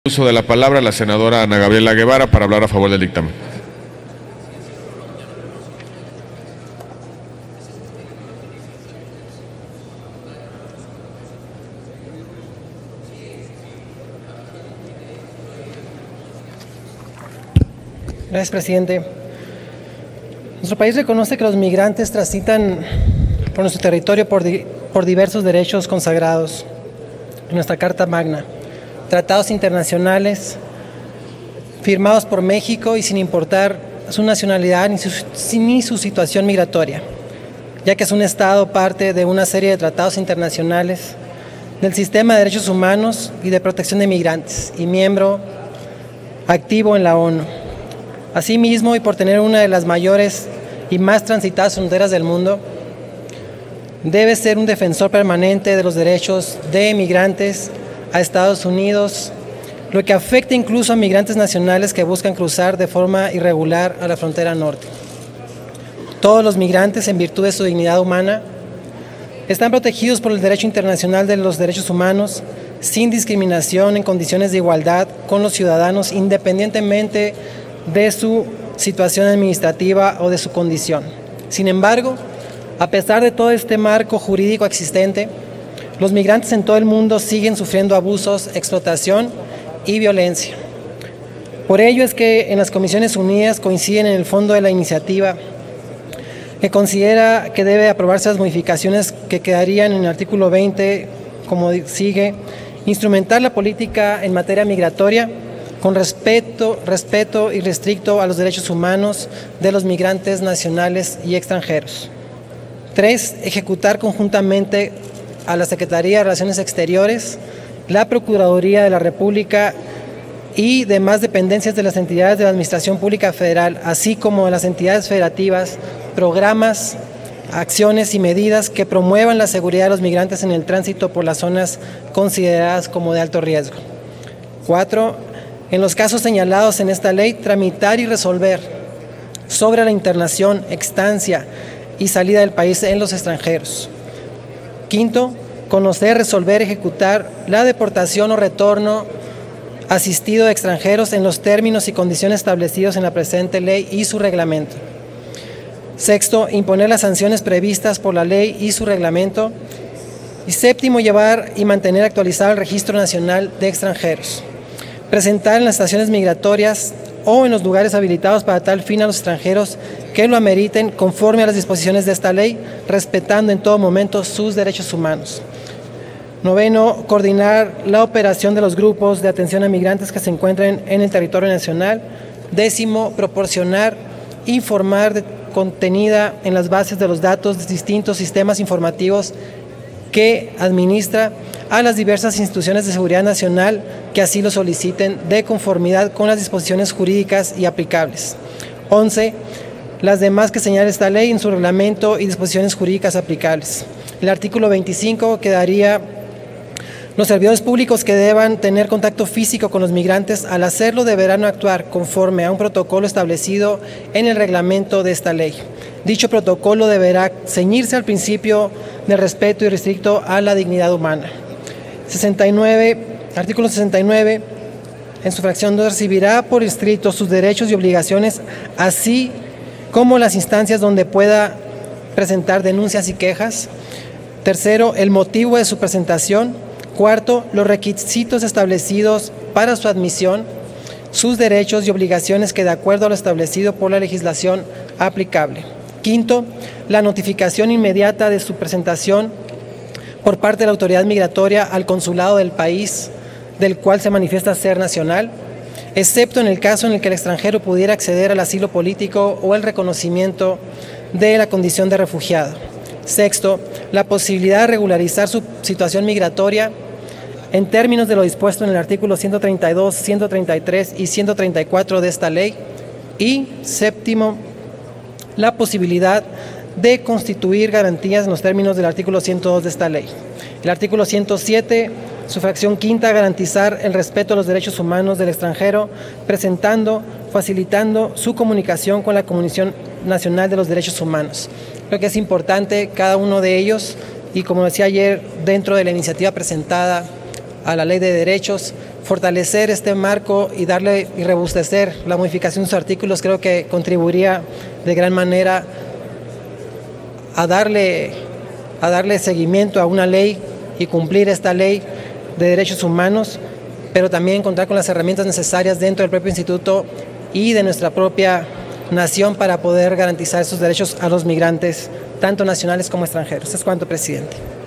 Uso de la palabra la senadora Ana Gabriela Guevara para hablar a favor del dictamen. Gracias, presidente. Nuestro país reconoce que los migrantes transitan por nuestro territorio por diversos derechos consagrados en nuestra Carta Magna, tratados internacionales firmados por México y sin importar su nacionalidad ni su situación migratoria, ya que es un Estado parte de una serie de tratados internacionales del sistema de derechos humanos y de protección de migrantes y miembro activo en la ONU. Asimismo, y por tener una de las mayores y más transitadas fronteras del mundo, debe ser un defensor permanente de los derechos de migrantes a Estados Unidos, lo que afecta incluso a migrantes nacionales que buscan cruzar de forma irregular a la frontera norte. Todos los migrantes, en virtud de su dignidad humana, están protegidos por el derecho internacional de los derechos humanos, sin discriminación, en condiciones de igualdad con los ciudadanos, independientemente de su situación administrativa o de su condición. Sin embargo, a pesar de todo este marco jurídico existente, los migrantes en todo el mundo siguen sufriendo abusos, explotación y violencia. Por ello es que en las Comisiones Unidas coinciden en el fondo de la iniciativa, que considera que debe aprobarse las modificaciones que quedarían en el artículo 20, como sigue: instrumentar la política en materia migratoria con respeto irrestricto a los derechos humanos de los migrantes nacionales y extranjeros. 3. Ejecutar conjuntamente a la Secretaría de Relaciones Exteriores, la Procuraduría de la República y demás dependencias de las entidades de la Administración Pública Federal, así como de las entidades federativas, programas, acciones y medidas que promuevan la seguridad de los migrantes en el tránsito por las zonas consideradas como de alto riesgo. 4. En los casos señalados en esta ley, tramitar y resolver sobre la internación, estancia y salida del país en los extranjeros. 5. Conocer, resolver, ejecutar la deportación o retorno asistido de extranjeros en los términos y condiciones establecidos en la presente ley y su reglamento. 6. Imponer las sanciones previstas por la ley y su reglamento. Y 7. Llevar y mantener actualizado el Registro Nacional de Extranjeros. Presentar en las estaciones migratorias o en los lugares habilitados para tal fin a los extranjeros que lo ameriten conforme a las disposiciones de esta ley, respetando en todo momento sus derechos humanos. 9. Coordinar la operación de los grupos de atención a migrantes que se encuentren en el territorio nacional. 10. Proporcionar, informar contenida en las bases de los datos de distintos sistemas informativos que administra a las diversas instituciones de seguridad nacional que así lo soliciten, de conformidad con las disposiciones jurídicas y aplicables. 11. Las demás que señala esta ley en su reglamento y disposiciones jurídicas aplicables. El artículo 25 quedaría: los servidores públicos que deban tener contacto físico con los migrantes, al hacerlo deberán actuar conforme a un protocolo establecido en el reglamento de esta ley. Dicho protocolo deberá ceñirse al principio del respeto irrestricto a la dignidad humana. Artículo 69, en su fracción 2, recibirá por escrito sus derechos y obligaciones, así como las instancias donde pueda presentar denuncias y quejas. 3. El motivo de su presentación. 4. Los requisitos establecidos para su admisión, sus derechos y obligaciones que de acuerdo a lo establecido por la legislación aplicable. 5. La notificación inmediata de su presentación por parte de la autoridad migratoria al consulado del país del cual se manifiesta ser nacional, excepto en el caso en el que el extranjero pudiera acceder al asilo político o el reconocimiento de la condición de refugiado. 6. La posibilidad de regularizar su situación migratoria en términos de lo dispuesto en el artículo 132, 133 y 134 de esta ley. Y 7. La posibilidad de constituir garantías en los términos del artículo 102 de esta ley. El artículo 107, su fracción 5, garantizar el respeto a los derechos humanos del extranjero, facilitando su comunicación con la Comisión Nacional de los Derechos Humanos. Creo que es importante cada uno de ellos y, como decía ayer, dentro de la iniciativa presentada a la Ley de Derechos, fortalecer este marco y robustecer la modificación de sus artículos creo que contribuiría de gran manera a darle seguimiento a una ley y cumplir esta ley de derechos humanos, pero también contar con las herramientas necesarias dentro del propio instituto y de nuestra propia nación para poder garantizar esos derechos a los migrantes, tanto nacionales como extranjeros. Es cuanto, presidente.